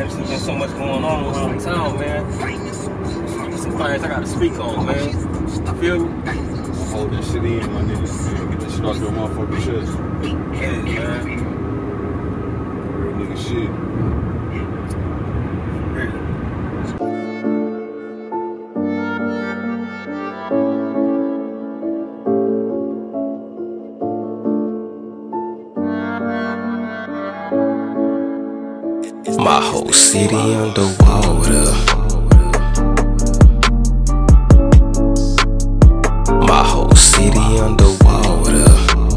man. There's been so much going on around town, man. Some things I gotta speak on, man. You feel me? Hold that shit in, my nigga. Man. Get that shit off your motherfucking chest. Yeah, man. Real nigga shit. My whole city underwater. My whole city underwater.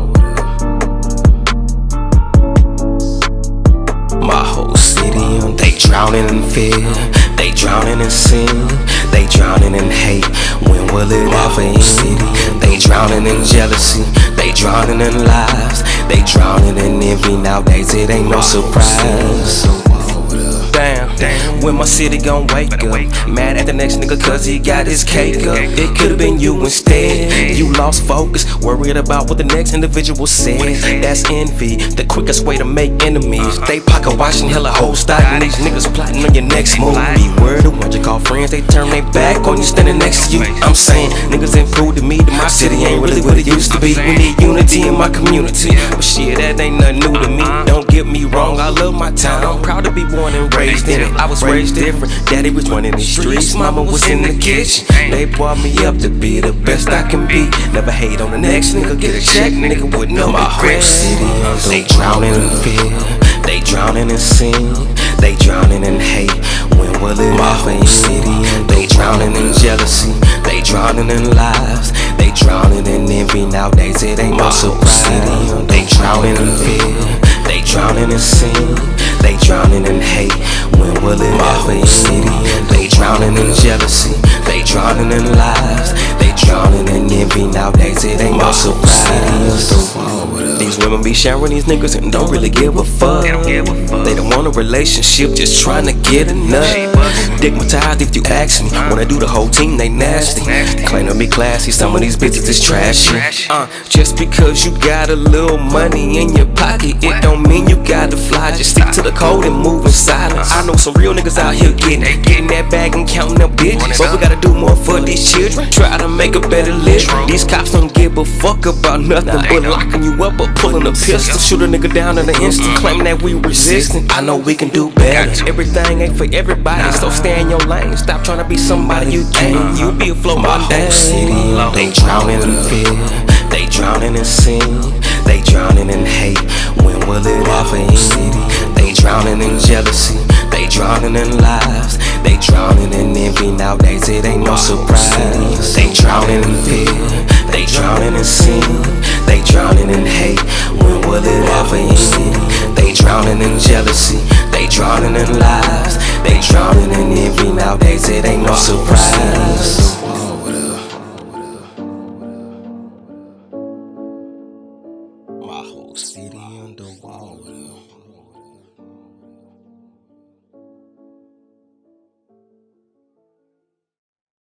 My whole city they drowning in fear, they drowning in sin, they drowning in hate. When will it ever end? They drowning in jealousy, they drowning in lies, they drowning in envy. Nowadays it ain't no surprise. Damn, when my city gon' wake up, mad at the next nigga cause he got his cake up. It could've been you instead. You lost focus, worried about what the next individual said. That's envy, the quickest way to make enemies. They pocket watching hella hoes starting these niggas plotting on your next move. Beware the ones you call friends, they turn their back on you standing next to you. I'm saying, niggas improved to me that my city ain't really what it used to be. We need unity in my community, but shit, that ain't nothing new to me. Don't get me wrong, I love my town, I'm proud to be born and raised in it. I was raised different, daddy was running the streets, mama was in the kitchen. They brought me up to be the best I can be. Never hate on the next nigga, get a check, nigga with no my whole city, they drowning in fear, they drowning in sin, they drowning in hate. When will it ever end? They drowning in jealousy, they drowning in lies, they drowning in envy. Nowadays it ain't no surprise. They drowning in fear, they drowning in sin, they drowning in hate. When will it ever end? They drowning in jealousy, they drowning in lies, they drowning in envy. Nowadays it ain't no surprise. These women be sharing these niggas and don't really give a fuck. They don't want a relationship, just trying to get enough. Stigmatized if you ask me. When I do the whole team, they nasty. Claim to be classy, some of these bitches is trashy. Just because you got a little money in your pocket, it don't mean you gotta fly. Just stick to the code and move in silence. I know some real niggas out here getting that bag and counting them bitches, but we gotta do more for these children. Try to make a better living. These cops don't give a fuck about nothing but locking you up or pulling a pistol. Shoot a nigga down in an instant, claiming that we resistant. I know we can do better. Everything ain't for everybody, so stay in your lane. Stop trying to be somebody you can't. You be afloat one day. They drowning in fear, they drowning in sin, they drowning in hate. When will it ever end? They drowning in jealousy, they drowning in lies, they drowning in envy. Nowadays it ain't no surprise. They drowning in fear, they drowning in sin, they drowning in hate. When will it ever end? They drowning in jealousy, they drowning in lies, they drowning in envy. Nowadays it ain't no surprise. My whole city underwater.